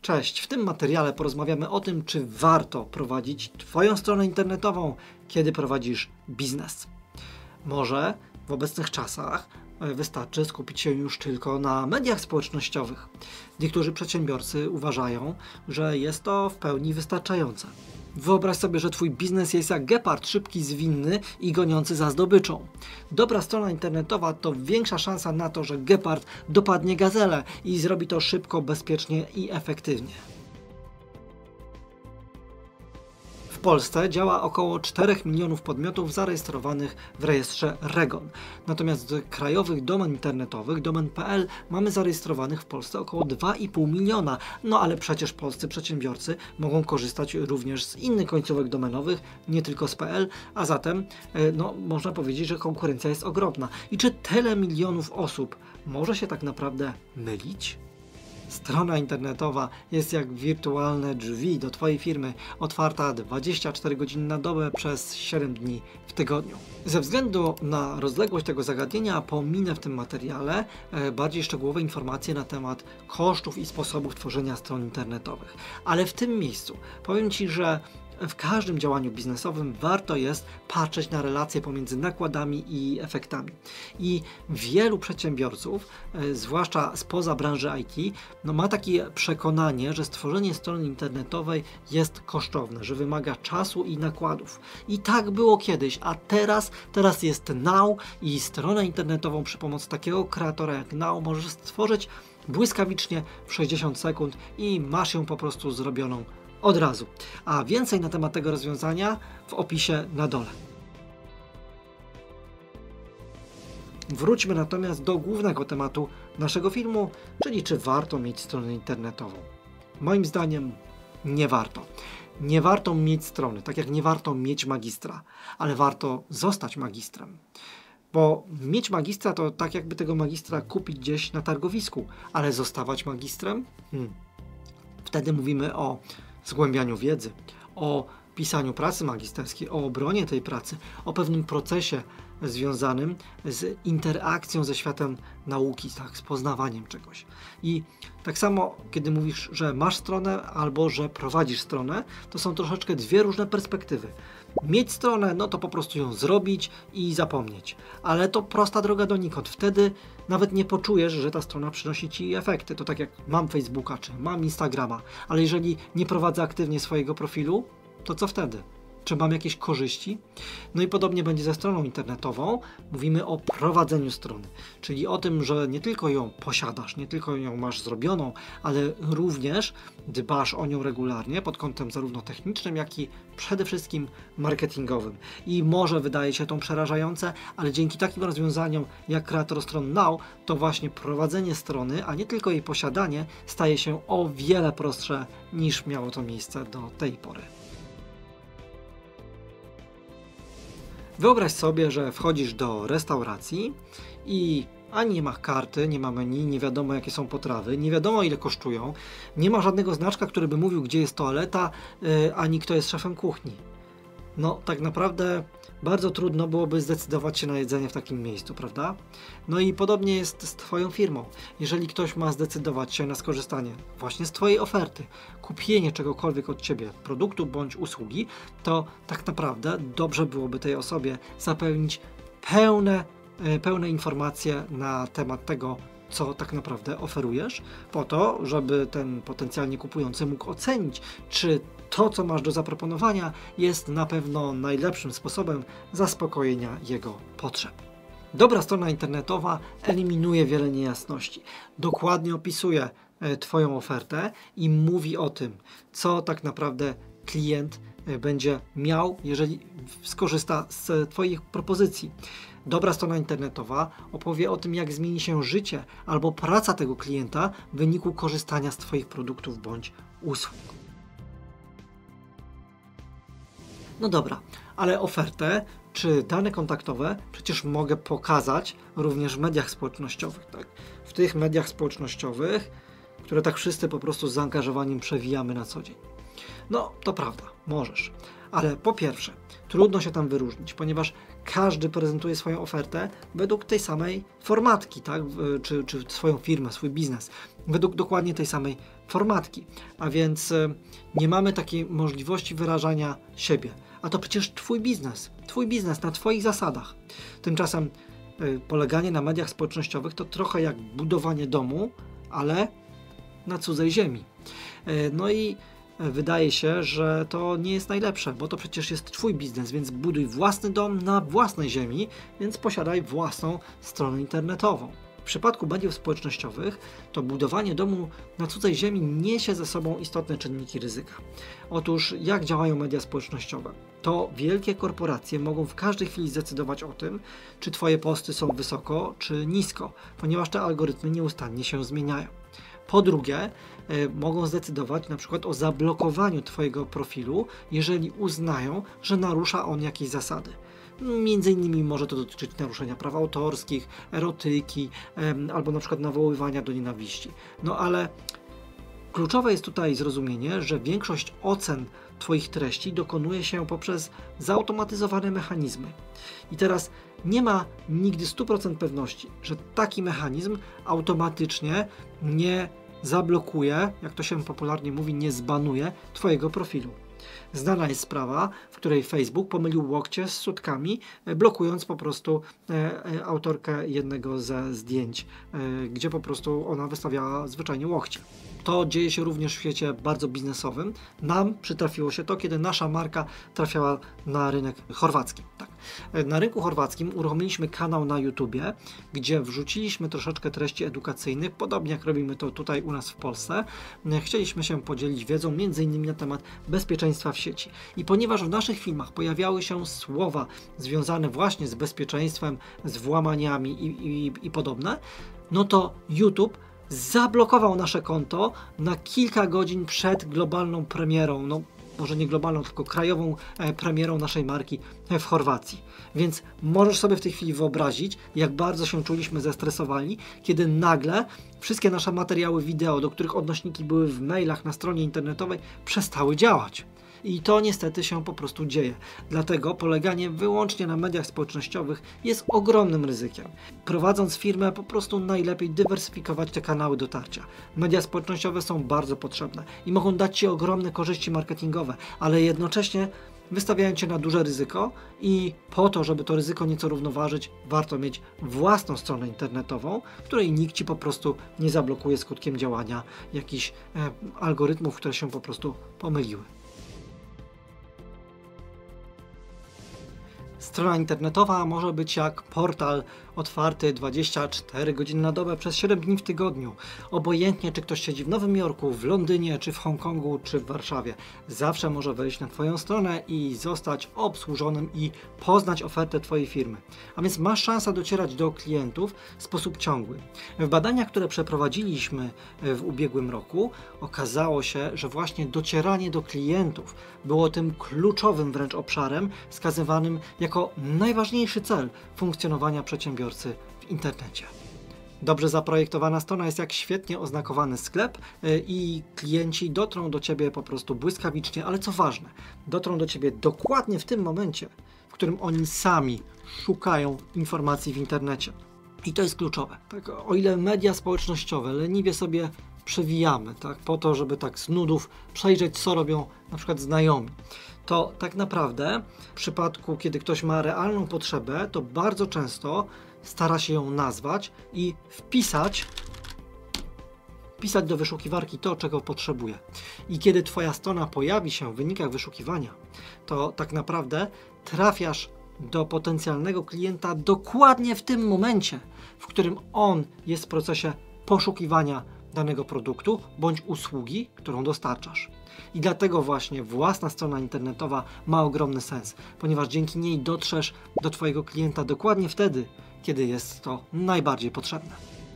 Cześć, w tym materiale porozmawiamy o tym, czy warto prowadzić Twoją stronę internetową, kiedy prowadzisz biznes. Może w obecnych czasach wystarczy skupić się już tylko na mediach społecznościowych. Niektórzy przedsiębiorcy uważają, że jest to w pełni wystarczające. Wyobraź sobie, że Twój biznes jest jak gepard, szybki, zwinny i goniący za zdobyczą. Dobra strona internetowa to większa szansa na to, że gepard dopadnie gazelę i zrobi to szybko, bezpiecznie i efektywnie. W Polsce działa około 4 milionów podmiotów zarejestrowanych w rejestrze REGON. Natomiast krajowych domen internetowych, domen.pl, mamy zarejestrowanych w Polsce około 2,5 miliona. No ale przecież polscy przedsiębiorcy mogą korzystać również z innych końcówek domenowych, nie tylko z .pl, a zatem można powiedzieć, że konkurencja jest ogromna. I czy tyle milionów osób może się tak naprawdę mylić? Strona internetowa jest jak wirtualne drzwi do Twojej firmy, otwarta 24 godziny na dobę przez 7 dni w tygodniu. Ze względu na rozległość tego zagadnienia pominę w tym materiale bardziej szczegółowe informacje na temat kosztów i sposobów tworzenia stron internetowych. Ale w tym miejscu powiem Ci, że w każdym działaniu biznesowym warto jest patrzeć na relacje pomiędzy nakładami i efektami. I wielu przedsiębiorców, zwłaszcza spoza branży IT, ma takie przekonanie, że stworzenie strony internetowej jest kosztowne, że wymaga czasu i nakładów. I tak było kiedyś, a teraz jest Now i stronę internetową przy pomocy takiego kreatora jak Now możesz stworzyć błyskawicznie w 60 sekund i masz ją po prostu zrobioną od razu. A więcej na temat tego rozwiązania w opisie na dole. Wróćmy natomiast do głównego tematu naszego filmu, czyli czy warto mieć stronę internetową. Moim zdaniem nie warto. Nie warto mieć strony, tak jak nie warto mieć magistra, ale warto zostać magistrem. Bo mieć magistra to tak jakby tego magistra kupić gdzieś na targowisku, ale zostawać magistrem? Wtedy mówimy o zgłębianiu wiedzy, o pisaniu pracy magisterskiej, o obronie tej pracy, o pewnym procesie związanym z interakcją ze światem nauki, z poznawaniem czegoś. I tak samo, kiedy mówisz, że masz stronę albo że prowadzisz stronę, to są troszeczkę dwie różne perspektywy. Mieć stronę, no to po prostu ją zrobić i zapomnieć. Ale to prosta droga donikąd. Wtedy nawet nie poczujesz, że ta strona przynosi Ci efekty. To tak jak mam Facebooka czy mam Instagrama, ale jeżeli nie prowadzę aktywnie swojego profilu, to co wtedy? Czy mam jakieś korzyści? No i podobnie będzie ze stroną internetową. Mówimy o prowadzeniu strony, czyli o tym, że nie tylko ją posiadasz, nie tylko ją masz zrobioną, ale również dbasz o nią regularnie pod kątem zarówno technicznym, jak i przede wszystkim marketingowym. I może wydaje się to przerażające, ale dzięki takim rozwiązaniom jak kreator stron Now, to właśnie prowadzenie strony, a nie tylko jej posiadanie, staje się o wiele prostsze niż miało to miejsce do tej pory. Wyobraź sobie, że wchodzisz do restauracji i ani nie ma karty, nie ma menu, nie wiadomo jakie są potrawy, nie wiadomo ile kosztują, nie ma żadnego znaczka, który by mówił, gdzie jest toaleta, ani kto jest szefem kuchni. No tak naprawdę bardzo trudno byłoby zdecydować się na jedzenie w takim miejscu, prawda? No i podobnie jest z Twoją firmą. Jeżeli ktoś ma zdecydować się na skorzystanie właśnie z Twojej oferty, kupienie czegokolwiek od Ciebie, produktu bądź usługi, to tak naprawdę dobrze byłoby tej osobie zapewnić pełne informacje na temat tego, co tak naprawdę oferujesz, po to, żeby ten potencjalnie kupujący mógł ocenić, czy to, co masz do zaproponowania, jest na pewno najlepszym sposobem zaspokojenia jego potrzeb. Dobra strona internetowa eliminuje wiele niejasności. Dokładnie opisuje Twoją ofertę i mówi o tym, co tak naprawdę klient będzie miał, jeżeli skorzysta z Twoich propozycji. Dobra strona internetowa opowie o tym, jak zmieni się życie albo praca tego klienta w wyniku korzystania z Twoich produktów bądź usług. No dobra, ale ofertę czy dane kontaktowe przecież mogę pokazać również w mediach społecznościowych, tak? W tych mediach społecznościowych, które tak wszyscy po prostu z zaangażowaniem przewijamy na co dzień. No, to prawda, możesz. Ale po pierwsze, trudno się tam wyróżnić, ponieważ każdy prezentuje swoją ofertę według tej samej formatki, tak? Czy swoją firmę, swój biznes, według dokładnie tej samej formatki, a więc nie mamy takiej możliwości wyrażania siebie. A to przecież Twój biznes na Twoich zasadach. Tymczasem poleganie na mediach społecznościowych to trochę jak budowanie domu, ale na cudzej ziemi. No i wydaje się, że to nie jest najlepsze, bo to przecież jest Twój biznes, więc buduj własny dom na własnej ziemi, więc posiadaj własną stronę internetową. W przypadku mediów społecznościowych to budowanie domu na cudzej ziemi niesie ze sobą istotne czynniki ryzyka. Otóż jak działają media społecznościowe? To wielkie korporacje mogą w każdej chwili zdecydować o tym, czy Twoje posty są wysoko czy nisko, ponieważ te algorytmy nieustannie się zmieniają. Po drugie, mogą zdecydować na przykład o zablokowaniu Twojego profilu, jeżeli uznają, że narusza on jakieś zasady. Między innymi może to dotyczyć naruszenia praw autorskich, erotyki albo na przykład nawoływania do nienawiści. No ale kluczowe jest tutaj zrozumienie, że większość ocen Twoich treści dokonuje się poprzez zautomatyzowane mechanizmy. I teraz nie ma nigdy 100% pewności, że taki mechanizm automatycznie nie zablokuje, jak to się popularnie mówi, nie zbanuje Twojego profilu. Znana jest sprawa, w której Facebook pomylił łokcie z sutkami, blokując po prostu autorkę jednego ze zdjęć, gdzie po prostu ona wystawiała zwyczajnie łokcie. To dzieje się również w świecie bardzo biznesowym. Nam przytrafiło się to, kiedy nasza marka trafiała na rynek chorwacki. Tak. Na rynku chorwackim uruchomiliśmy kanał na YouTubie, gdzie wrzuciliśmy troszeczkę treści edukacyjnych, podobnie jak robimy to tutaj u nas w Polsce. Chcieliśmy się podzielić wiedzą m.in. na temat bezpieczeństwa w sieci. I ponieważ w naszych filmach pojawiały się słowa związane właśnie z bezpieczeństwem, z włamaniami i podobne, no to YouTube zablokował nasze konto na kilka godzin przed globalną premierą, no może nie globalną, tylko krajową premierą naszej marki w Chorwacji. Więc możesz sobie w tej chwili wyobrazić, jak bardzo się czuliśmy zestresowani, kiedy nagle wszystkie nasze materiały wideo, do których odnośniki były w mailach na stronie internetowej, przestały działać. I to niestety się po prostu dzieje. Dlatego poleganie wyłącznie na mediach społecznościowych jest ogromnym ryzykiem. Prowadząc firmę, po prostu najlepiej dywersyfikować te kanały dotarcia. Media społecznościowe są bardzo potrzebne i mogą dać Ci ogromne korzyści marketingowe, ale jednocześnie wystawiają Cię na duże ryzyko i po to, żeby to ryzyko nieco równoważyć, warto mieć własną stronę internetową, której nikt Ci po prostu nie zablokuje skutkiem działania jakichś algorytmów, które się po prostu pomyliły. Strona internetowa może być jak portal otwarty 24 godziny na dobę przez 7 dni w tygodniu. Obojętnie, czy ktoś siedzi w Nowym Jorku, w Londynie, czy w Hongkongu, czy w Warszawie. Zawsze może wejść na Twoją stronę i zostać obsłużonym i poznać ofertę Twojej firmy. A więc masz szansę docierać do klientów w sposób ciągły. W badaniach, które przeprowadziliśmy w ubiegłym roku, okazało się, że właśnie docieranie do klientów było tym kluczowym wręcz obszarem wskazywanym jako najważniejszy cel funkcjonowania przedsiębiorcy w internecie. Dobrze zaprojektowana strona jest jak świetnie oznakowany sklep i klienci dotrą do Ciebie po prostu błyskawicznie, ale co ważne, dotrą do Ciebie dokładnie w tym momencie, w którym oni sami szukają informacji w internecie. I to jest kluczowe. Tak, o ile media społecznościowe leniwie sobie przewijamy, tak, po to, żeby tak z nudów przejrzeć, co robią na przykład znajomi, to tak naprawdę w przypadku, kiedy ktoś ma realną potrzebę, to bardzo często stara się ją nazwać i wpisać do wyszukiwarki to, czego potrzebuje. I kiedy Twoja strona pojawi się w wynikach wyszukiwania, to tak naprawdę trafiasz do potencjalnego klienta dokładnie w tym momencie, w którym on jest w procesie poszukiwania danego produktu bądź usługi, którą dostarczasz. I dlatego właśnie własna strona internetowa ma ogromny sens, ponieważ dzięki niej dotrzesz do Twojego klienta dokładnie wtedy, kiedy jest to najbardziej potrzebne.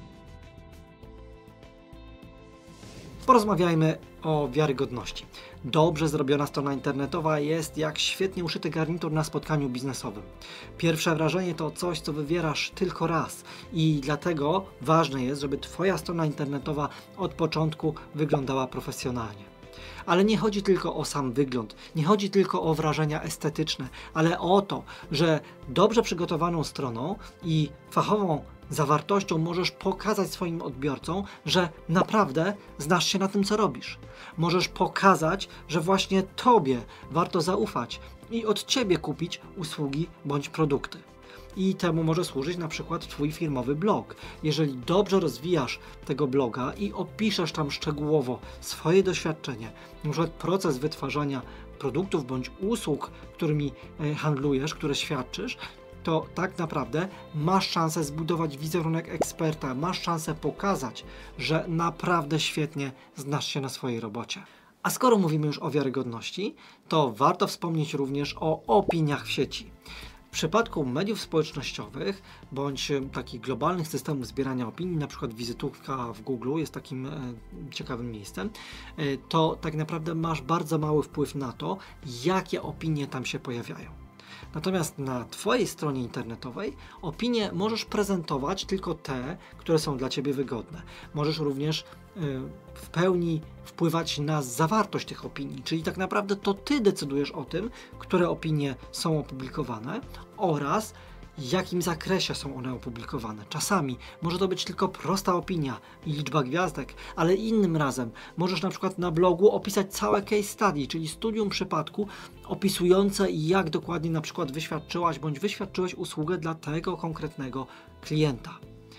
Porozmawiajmy o wiarygodności. Dobrze zrobiona strona internetowa jest jak świetnie uszyty garnitur na spotkaniu biznesowym. Pierwsze wrażenie to coś, co wywierasz tylko raz i dlatego ważne jest, żeby Twoja strona internetowa od początku wyglądała profesjonalnie. Ale nie chodzi tylko o sam wygląd, nie chodzi tylko o wrażenia estetyczne, ale o to, że dobrze przygotowaną stroną i fachową zawartością możesz pokazać swoim odbiorcom, że naprawdę znasz się na tym, co robisz. Możesz pokazać, że właśnie Tobie warto zaufać i od Ciebie kupić usługi bądź produkty. I temu może służyć na przykład Twój firmowy blog. Jeżeli dobrze rozwijasz tego bloga i opiszesz tam szczegółowo swoje doświadczenie, na przykład proces wytwarzania produktów bądź usług, którymi handlujesz, które świadczysz, to tak naprawdę masz szansę zbudować wizerunek eksperta, masz szansę pokazać, że naprawdę świetnie znasz się na swojej robocie. A skoro mówimy już o wiarygodności, to warto wspomnieć również o opiniach w sieci. W przypadku mediów społecznościowych bądź takich globalnych systemów zbierania opinii, na przykład wizytówka w Google jest takim ciekawym miejscem, to tak naprawdę masz bardzo mały wpływ na to, jakie opinie tam się pojawiają. Natomiast na Twojej stronie internetowej opinie możesz prezentować tylko te, które są dla Ciebie wygodne. Możesz również w pełni wpływać na zawartość tych opinii, czyli tak naprawdę to Ty decydujesz o tym, które opinie są opublikowane oraz w jakim zakresie są one opublikowane. Czasami może to być tylko prosta opinia i liczba gwiazdek, ale innym razem możesz na przykład na blogu opisać całe case study, czyli studium przypadku opisujące, jak dokładnie na przykład wyświadczyłaś bądź wyświadczyłeś usługę dla tego konkretnego klienta.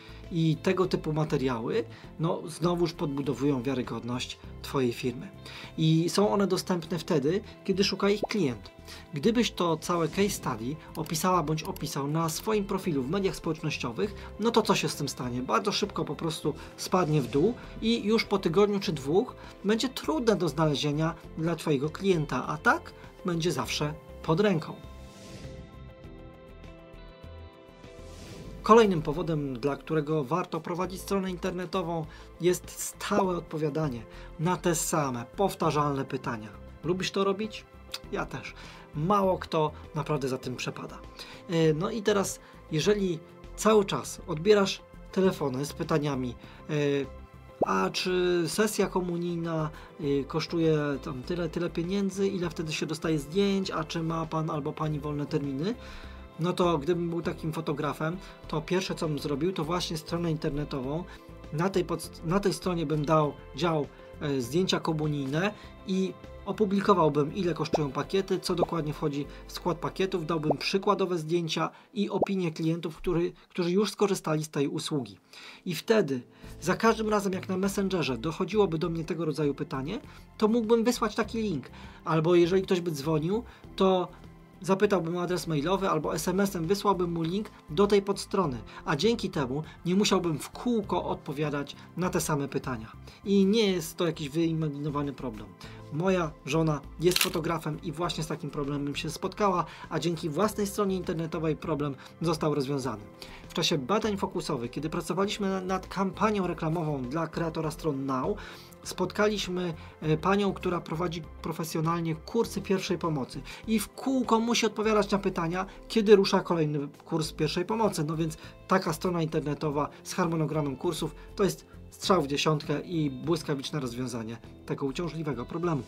I tego typu materiały, znowuż podbudowują wiarygodność Twojej firmy. I są one dostępne wtedy, kiedy szuka ich klient. Gdybyś to całe case study opisała bądź opisał na swoim profilu w mediach społecznościowych, no to co się z tym stanie? Bardzo szybko po prostu spadnie w dół i już po tygodniu czy dwóch będzie trudne do znalezienia dla Twojego klienta, a tak będzie zawsze pod ręką. Kolejnym powodem, dla którego warto prowadzić stronę internetową, jest stałe odpowiadanie na te same, powtarzalne pytania. Lubisz to robić? Ja też. Mało kto naprawdę za tym przepada. No i teraz, jeżeli cały czas odbierasz telefony z pytaniami, a czy sesja komunijna kosztuje tam tyle pieniędzy, ile wtedy się dostaje zdjęć, a czy ma Pan albo Pani wolne terminy? No to gdybym był takim fotografem, to pierwsze co bym zrobił, to właśnie stronę internetową. Na tej stronie bym dał dział zdjęcia komunijne i opublikowałbym, ile kosztują pakiety, co dokładnie wchodzi w skład pakietów, dałbym przykładowe zdjęcia i opinie klientów, którzy już skorzystali z tej usługi. I wtedy, za każdym razem jak na Messengerze dochodziłoby do mnie tego rodzaju pytanie, to mógłbym wysłać taki link. Albo jeżeli ktoś by dzwonił, to zapytałbym o adres mailowy albo SMS-em wysłałbym mu link do tej podstrony, a dzięki temu nie musiałbym w kółko odpowiadać na te same pytania. I nie jest to jakiś wyimaginowany problem. Moja żona jest fotografem i właśnie z takim problemem się spotkała, a dzięki własnej stronie internetowej problem został rozwiązany. W czasie badań fokusowych, kiedy pracowaliśmy nad kampanią reklamową dla kreatora stron Now, spotkaliśmy panią, która prowadzi profesjonalnie kursy pierwszej pomocy i w kółko musi odpowiadać na pytania, kiedy rusza kolejny kurs pierwszej pomocy. No więc taka strona internetowa z harmonogramem kursów to jest strzał w dziesiątkę i błyskawiczne rozwiązanie tego uciążliwego problemu.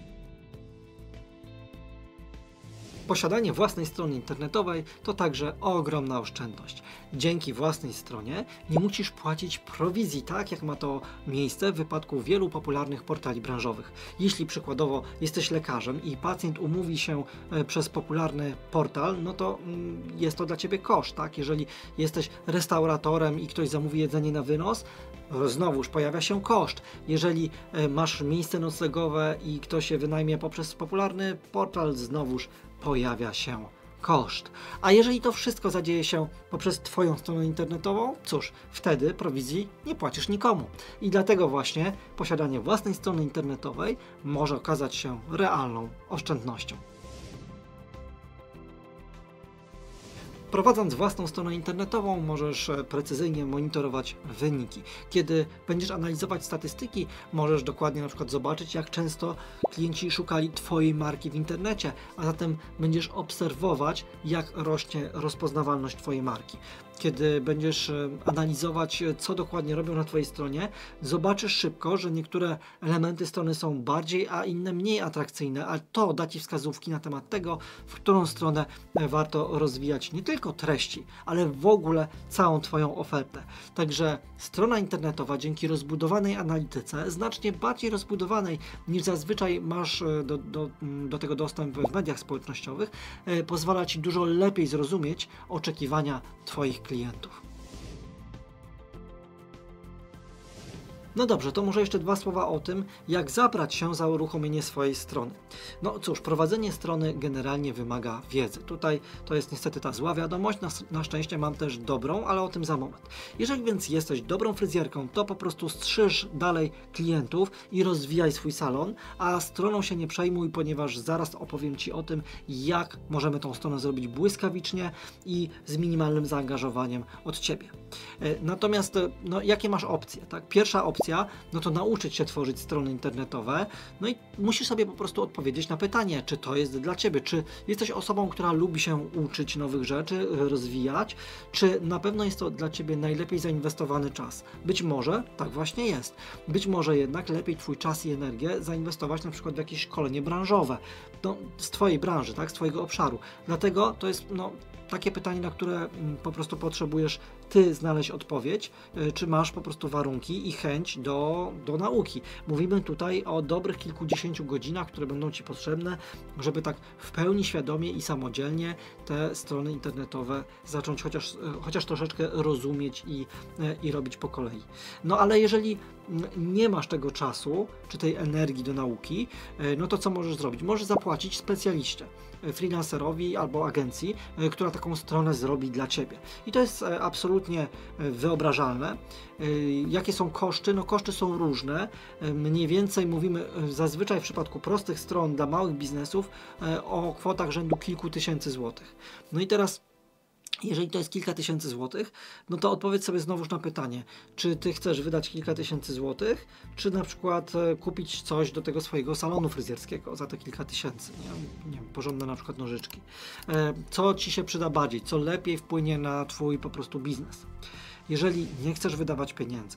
Posiadanie własnej strony internetowej to także ogromna oszczędność. Dzięki własnej stronie nie musisz płacić prowizji, tak jak ma to miejsce w wypadku wielu popularnych portali branżowych. Jeśli przykładowo jesteś lekarzem i pacjent umówi się przez popularny portal, no to jest to dla Ciebie koszt, tak? Jeżeli jesteś restauratorem i ktoś zamówi jedzenie na wynos, znowuż pojawia się koszt. Jeżeli masz miejsce noclegowe i ktoś je wynajmie poprzez popularny portal, znowuż pojawia się koszt. A jeżeli to wszystko zadzieje się poprzez Twoją stronę internetową, cóż, wtedy prowizji nie płacisz nikomu. I dlatego właśnie posiadanie własnej strony internetowej może okazać się realną oszczędnością. Prowadząc własną stronę internetową, możesz precyzyjnie monitorować wyniki. Kiedy będziesz analizować statystyki, możesz dokładnie na przykład zobaczyć, jak często klienci szukali Twojej marki w internecie, a zatem będziesz obserwować, jak rośnie rozpoznawalność Twojej marki. kiedy będziesz analizować, co dokładnie robią na Twojej stronie, zobaczysz szybko, że niektóre elementy strony są bardziej, a inne mniej atrakcyjne, a to da Ci wskazówki na temat tego, w którą stronę warto rozwijać nie tylko treści, ale w ogóle całą Twoją ofertę. Także strona internetowa dzięki rozbudowanej analityce, znacznie bardziej rozbudowanej niż zazwyczaj masz do tego dostęp w mediach społecznościowych, pozwala Ci dużo lepiej zrozumieć oczekiwania Twoich klientów. No dobrze, to może jeszcze dwa słowa o tym, jak zabrać się za uruchomienie swojej strony. No cóż, prowadzenie strony generalnie wymaga wiedzy. Tutaj to jest niestety ta zła wiadomość, na szczęście mam też dobrą, ale o tym za moment. Jeżeli więc jesteś dobrą fryzjerką, to po prostu strzyż dalej klientów i rozwijaj swój salon, a stroną się nie przejmuj, ponieważ zaraz opowiem Ci o tym, jak możemy tą stronę zrobić błyskawicznie i z minimalnym zaangażowaniem od Ciebie. Natomiast, no, jakie masz opcje? Tak? Pierwsza opcja, no to nauczyć się tworzyć strony internetowe, no i musisz sobie po prostu odpowiedzieć na pytanie, czy to jest dla Ciebie, czy jesteś osobą, która lubi się uczyć nowych rzeczy, rozwijać, czy na pewno jest to dla Ciebie najlepiej zainwestowany czas. Być może tak właśnie jest. Być może jednak lepiej Twój czas i energię zainwestować na przykład w jakieś szkolenie branżowe, no, z Twojej branży, tak, z Twojego obszaru. Dlatego to jest, no, takie pytanie, na które po prostu potrzebujesz Ty znaleźć odpowiedź, czy masz po prostu warunki i chęć do nauki. Mówimy tutaj o dobrych kilkudziesięciu godzinach, które będą Ci potrzebne, żeby tak w pełni świadomie i samodzielnie te strony internetowe zacząć chociaż troszeczkę rozumieć i robić po kolei. No ale jeżeli nie masz tego czasu, czy tej energii do nauki, no to co możesz zrobić? Możesz zapłacić specjaliście, freelancerowi albo agencji, która taką stronę zrobi dla Ciebie. I to jest absolutnie wyobrażalne. Jakie są koszty? No koszty są różne. Mniej więcej mówimy zazwyczaj w przypadku prostych stron dla małych biznesów o kwotach rzędu kilku tysięcy złotych. No i teraz, jeżeli to jest kilka tysięcy złotych, no to odpowiedz sobie znowuż na pytanie, czy Ty chcesz wydać kilka tysięcy złotych, czy na przykład kupić coś do tego swojego salonu fryzjerskiego za te kilka tysięcy, nie wiem, porządne na przykład nożyczki. Co Ci się przyda bardziej, co lepiej wpłynie na Twój po prostu biznes. Jeżeli nie chcesz wydawać pieniędzy,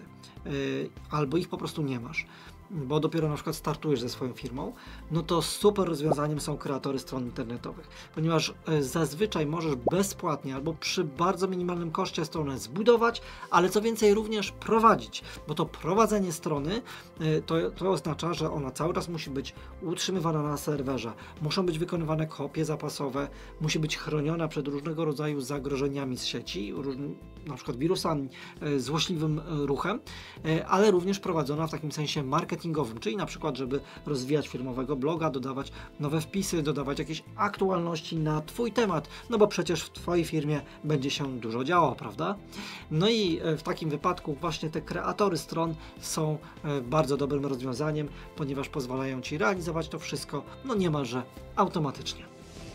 albo ich po prostu nie masz, bo dopiero na przykład startujesz ze swoją firmą, no to super rozwiązaniem są kreatory stron internetowych, ponieważ zazwyczaj możesz bezpłatnie albo przy bardzo minimalnym koszcie stronę zbudować, ale co więcej również prowadzić, bo to prowadzenie strony to oznacza, że ona cały czas musi być utrzymywana na serwerze, muszą być wykonywane kopie zapasowe, musi być chroniona przed różnego rodzaju zagrożeniami z sieci, na przykład wirusami, złośliwym ruchem, ale również prowadzona w takim sensie marketingowym, czyli na przykład, żeby rozwijać firmowego bloga, dodawać nowe wpisy, dodawać jakieś aktualności na Twój temat, no bo przecież w Twojej firmie będzie się dużo działo, prawda? No i w takim wypadku właśnie te kreatory stron są bardzo dobrym rozwiązaniem, ponieważ pozwalają Ci realizować to wszystko, no niemalże automatycznie.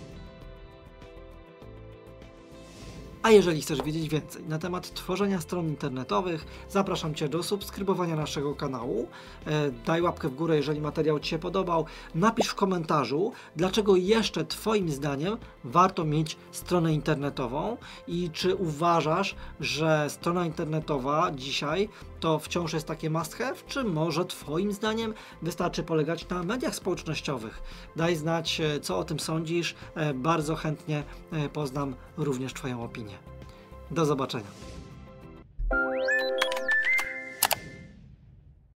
A jeżeli chcesz wiedzieć więcej na temat tworzenia stron internetowych, zapraszam Cię do subskrybowania naszego kanału. Daj łapkę w górę, jeżeli materiał Ci się podobał. Napisz w komentarzu, dlaczego jeszcze Twoim zdaniem warto mieć stronę internetową i czy uważasz, że strona internetowa dzisiaj to wciąż jest takie must have, czy może Twoim zdaniem wystarczy polegać na mediach społecznościowych? Daj znać, co o tym sądzisz. Bardzo chętnie poznam również Twoją opinię. Do zobaczenia.